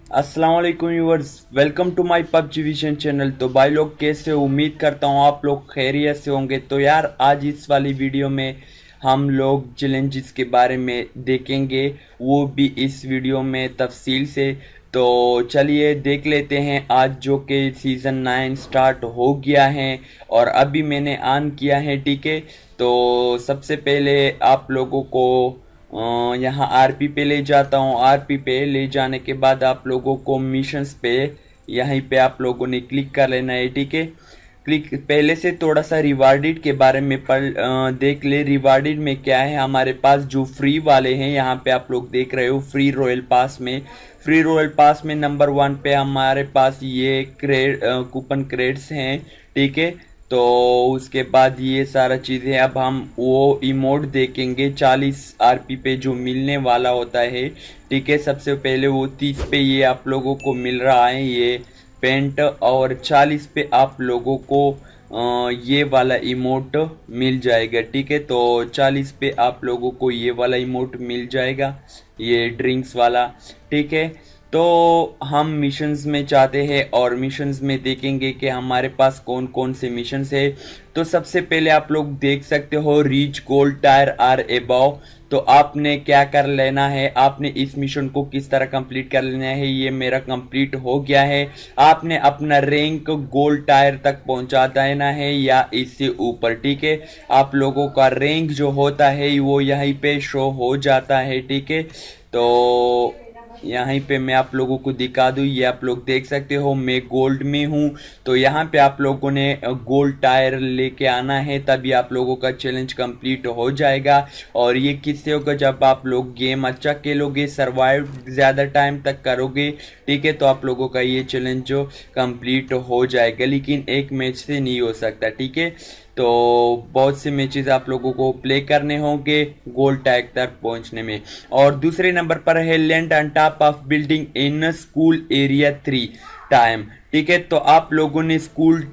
अस्सलाम वालेकुम viewers, welcome to my PUBG vision channel. तो भाई लोग कैसे हो? उम्मीद करता हूँ आप लोग खैरियत से होंगे। तो यार आज इस वाली वीडियो में हम लोग चैलेंजेस के बारे में देखेंगे, वो भी इस वीडियो में तफसील से। तो चलिए देख लेते हैं। आज जो कि सीज़न 9 स्टार्ट हो गया है और अभी मैंने ऑन किया है, ठीक है। तो सबसे पहले आप लोगों को यहाँ आरपी पे ले जाता हूँ। आरपी पे ले जाने के बाद आप लोगों को मिशंस पे यहीं पे आप लोगों ने क्लिक कर लेना है, ठीक है। क्लिक पहले से थोड़ा सा रिवार्डेड के बारे में देख ले। रिवार्डेड में क्या है, हमारे पास जो फ्री वाले हैं यहाँ पे आप लोग देख रहे हो। फ्री रॉयल पास में नंबर 1 पे हमारे पास ये कूपन क्रेड्स हैं, ठीक है। तो उसके बाद ये सारा चीज़ें, अब हम वो इमोट देखेंगे 40 आरपी पे जो मिलने वाला होता है, ठीक है। सबसे पहले वो 30 पे ये आप लोगों को मिल रहा है ये पेंट, और 40 पे आप लोगों को ये वाला इमोट मिल जाएगा, ठीक है। तो 40 पे आप लोगों को ये वाला इमोट मिल जाएगा, ये ड्रिंक्स वाला, ठीक है। तो हम मिशंस में चाहते हैं और मिशंस में देखेंगे कि हमारे पास कौन कौन से मिशंस है। तो सबसे पहले आप लोग देख सकते हो reach gold tier or above. तो आपने क्या कर लेना है, आपने इस मिशन को किस तरह कंप्लीट कर लेना है। ये मेरा कंप्लीट हो गया है। आपने अपना रैंक गोल्ड टायर तक पहुंचा देना है या इससे ऊपर, ठीक है। आप लोगों का रैंक जो होता है वो यहीं पे शो हो जाता है, ठीक है। तो यहीं पे मैं आप लोगों को दिखा दूं, ये आप लोग देख सकते हो मैं गोल्ड में हूं। तो यहाँ पे आप लोगों ने गोल्ड टायर लेके आना है, तभी आप लोगों का चैलेंज कंप्लीट हो जाएगा। और ये किससे होगा, जब आप लोग गेम अच्छा खेलोगे, सरवाइव ज़्यादा टाइम तक करोगे, ठीक है। तो आप लोगों का ये चैलेंज जो कंप्लीट हो जाएगा, लेकिन एक मैच से नहीं हो सकता, ठीक है। तो बहुत से मैचेस आप लोगों को प्ले करने होंगे गोल्ड टैग तक पहुंचने में। और दूसरे नंबर पर है land on top of building in school area 3 time, ठीक है। तो आप लोगों ने स्कूल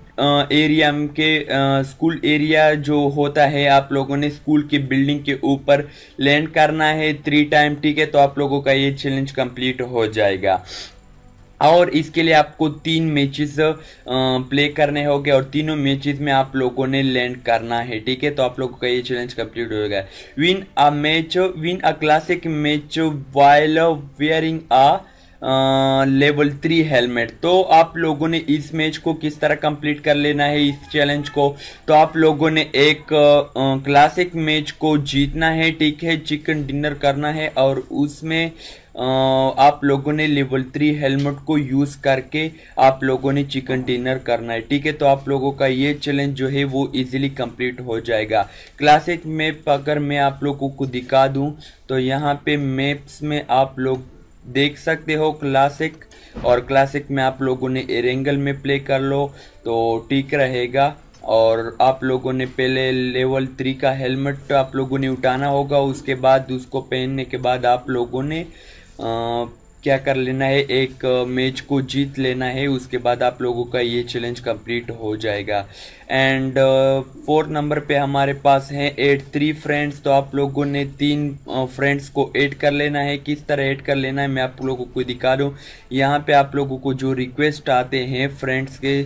एरिया जो होता है, आप लोगों ने स्कूल की बिल्डिंग के ऊपर लैंड करना है 3 टाइम, ठीक है। तो आप लोगों का ये चैलेंज कंप्लीट हो जाएगा। और इसके लिए आपको 3 मैचेस प्ले करने होंगे और तीनों मैचेस में आप लोगों ने लैंड करना है, ठीक है। तो आप लोगों का ये चैलेंज कंप्लीट हो गया। Win a classic match while wearing a level 3 helmet. तो आप लोगों ने इस मैच को किस तरह कंप्लीट कर लेना है, इस चैलेंज को। तो आप लोगों ने एक क्लासिक मैच को जीतना है, ठीक है। चिकन डिनर करना है और उसमें आप लोगों ने लेवल 3 हेलमेट को यूज करके आप लोगों ने चिकन डिनर करना है, ठीक है। तो आप लोगों का ये चैलेंज जो है वो इजीली कंप्लीट हो जाएगा। क्लासिक मैप अगर मैं आप लोगों को दिखा दूं, तो यहाँ पे मैप्स में आप लोग देख सकते हो क्लासिक, और क्लासिक में आप लोगों ने एरेंगल में प्ले कर लो तो ठीक रहेगा। और आप लोगों ने पहले लेवल 3 का हेलमेट आप लोगों ने उठाना होगा, उसके बाद उसको पहनने के बाद आप लोगों ने क्या कर लेना है, एक मैच को जीत लेना है। उसके बाद आप लोगों का ये चैलेंज कंप्लीट हो जाएगा। एंड 4 नंबर पे हमारे पास है ऐड 3 फ्रेंड्स। तो आप लोगों ने 3 फ्रेंड्स को ऐड कर लेना है। किस तरह ऐड कर लेना है मैं आप लोगों को दिखा दूं। यहाँ पे आप लोगों को जो रिक्वेस्ट आते हैं फ्रेंड्स के,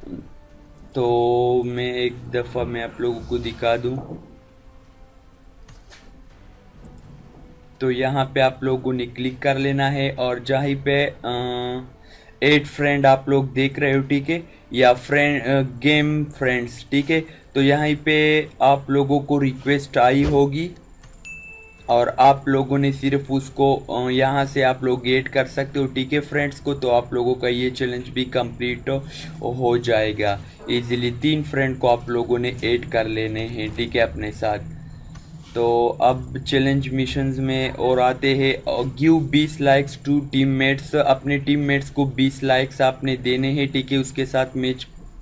तो मैं एक दफ़ा मैं आप लोगों को दिखा दूं। तो यहाँ पे आप लोगों ने क्लिक कर लेना है और जहाँ पे 8 फ्रेंड आप लोग देख रहे हो, ठीक है, या गेम फ्रेंड्स, ठीक है। तो यहाँ पे आप लोगों को रिक्वेस्ट आई होगी और आप लोगों ने सिर्फ उसको यहाँ से आप लोग ऐड कर सकते हो, ठीक है, फ्रेंड्स को। तो आप लोगों का ये चैलेंज भी कंप्लीट हो जाएगा इजीली। 3 फ्रेंड को आप लोगों ने ऐड कर लेने हैं, ठीक है, अपने साथ। तो अब चैलेंज मिशंस में और आते हैं। Give 20 likes to teammates. अपने टीममेट्स को 20 लाइक्स आपने देने हैं, ठीक है। उसके साथ मैच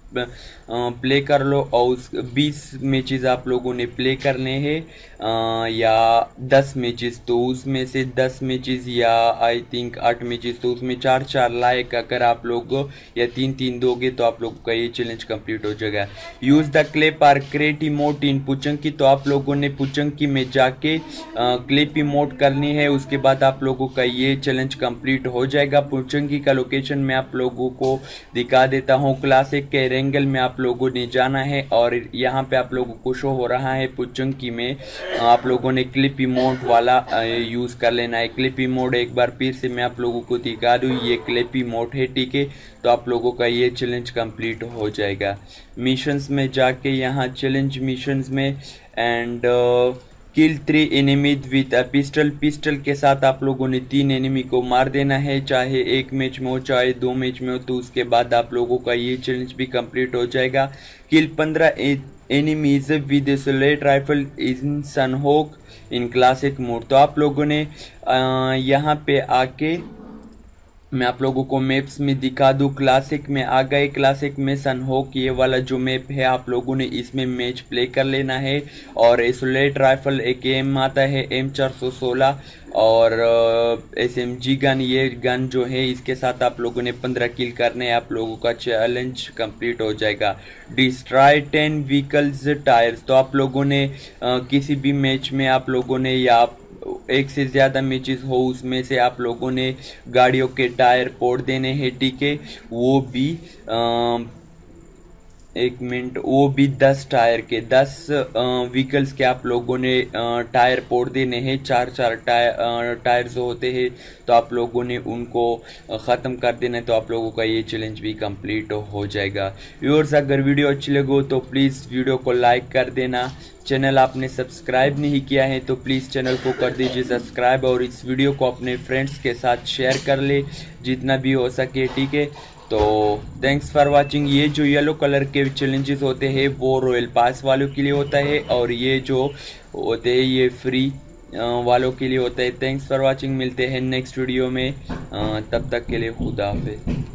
प्ले कर लो और उस 20 मैचेस आप लोगों ने प्ले करने हैं या 10 मैचेस, तो उसमें से 10 मैचेस या आई थिंक 8 मैचेस, तो उसमें 4 लाइक अगर आप लोग या 3 दोगे तो आप लोगों का ये चैलेंज कंप्लीट हो जाएगा। यूज द क्लिप और क्रिएट इमोट इन पुचंकी, तो आप लोगों ने पुचंकी में जाके क्लिप इमोट करनी है, उसके बाद आप लोगों का ये चैलेंज कंप्लीट हो जाएगा। पुचंकी का लोकेशन मैं आप लोगों को दिखा देता हूँ। क्लासिक के एंगल में आप लोगों ने जाना है और यहाँ पे आप लोगों को शो हो रहा है पुचंकी में आप लोगों ने क्लिप इमोट वाला यूज कर लेना है। क्लिप इमोट एक बार फिर से मैं आप लोगों को दिखा दूँ, ये क्लिप इमोट है, ठीक है। तो आप लोगों का ये चैलेंज कंप्लीट हो जाएगा। मिशंस में जाके यहाँ चैलेंज मिशंस में and kill 3 enemies with a pistol, pistol के साथ आप लोगों ने 3 एनिमी को मार देना है, चाहे एक मैच में हो चाहे 2 मैच में हो, तो उसके बाद आप लोगों का ये चैलेंज भी कंप्लीट हो जाएगा। Kill 15 enemies with slate rifle in Sanhok in classic mode, तो आप लोगों ने यहाँ पे आके मैं आप लोगों को मैप्स में दिखा दूं। क्लासिक में आ गए, क्लासिक में सनहोक ये वाला जो मैप है आप लोगों ने इसमें मैच प्ले कर लेना है। और एसोलेट राइफल एक एम आता है M416 और SMG गन, ये गन जो है इसके साथ आप लोगों ने 15 किल करने, आप लोगों का चैलेंज कंप्लीट हो जाएगा। डिस्ट्रॉय 10 व्हीकल्स टायर्स, तो आप लोगों ने किसी भी मैच में आप लोगों ने या एक से ज्यादा मैचेस हो उसमें से आप लोगों ने गाड़ियों के टायर फोड़ देने हैं, ठीक है। वो भी एक मिनट, वो भी 10 टायर के 10 व्हीकल्स के आप लोगों ने टायर फोड़ देने हैं। 4 टायर जो होते हैं तो आप लोगों ने उनको ख़त्म कर देना है, तो आप लोगों का ये चैलेंज भी कंप्लीट हो जाएगा। व्यूअर्स, अगर वीडियो अच्छी लगे तो प्लीज़ वीडियो को लाइक कर देना। चैनल आपने सब्सक्राइब नहीं किया है तो प्लीज़ चैनल को कर दीजिए सब्सक्राइब और इस वीडियो को अपने फ्रेंड्स के साथ शेयर कर ले जितना भी हो सके, ठीक है। तो थैंक्स फॉर वाचिंग। ये जो येलो कलर के चैलेंजेस होते हैं वो रॉयल पास वालों के लिए होता है और ये जो होते हैं ये फ्री वालों के लिए होता है। थैंक्स फॉर वाचिंग, मिलते हैं नेक्स्ट वीडियो में, तब तक के लिए खुदा हाफिज़।